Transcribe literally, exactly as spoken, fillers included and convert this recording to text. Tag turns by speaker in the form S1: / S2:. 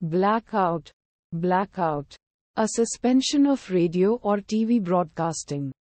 S1: Blackout. Blackout. A suspension of radio or T V broadcasting.